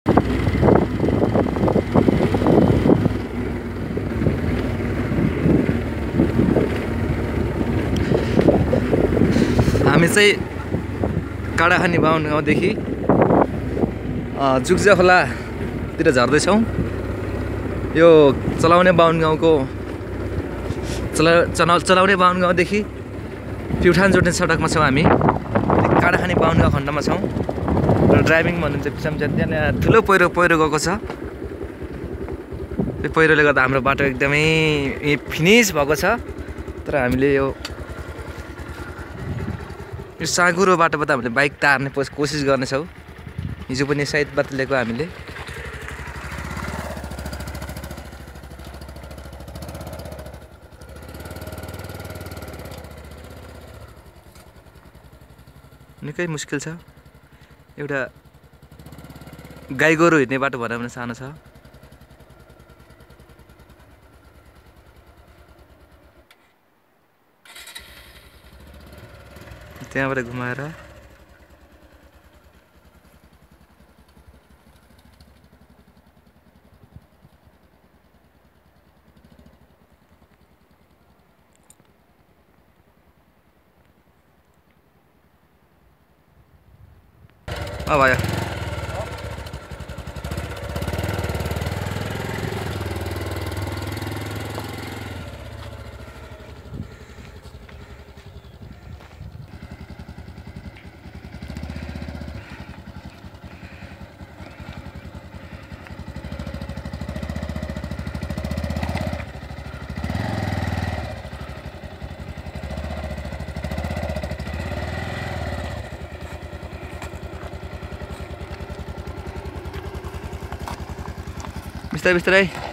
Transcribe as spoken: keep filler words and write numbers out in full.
हामी चाहिँ काडाखानी बाहुन गाउँदेखि जुग्जा खोलातिर झर्दैछौँ। यो चलाउने बाहुन गाउँको चला चला चलाउने बाहुन गाउँदेखि प्युठान जोड्ने सडकमा छौँ हामी। काडाखानी बाहुन गाउँ खण्डमा छौँ र ड्राइभिङ भन्नुहुन्छ पिछामा चाहिँ त्यहाँ ठुलो पहिरो पहिरो गएको छ। त्यो पहिरोले गर्दा हाम्रो बाटो एकदमै फिनिस भएको छ। तर हामीले यो यो साँघुरो बाटोबाट हामीले बाइक तार्ने कोसिस गर्नेछौँ। हिजो पनि सायद बतलेको हामीले। निकै मुस्किल छ। एउटा गाई गोरु हिँड्ने बाटो भनौँ भने सानो छ। त्यहाँबाट घुमाएर अ भयो। बिस्तारै बिस्तारै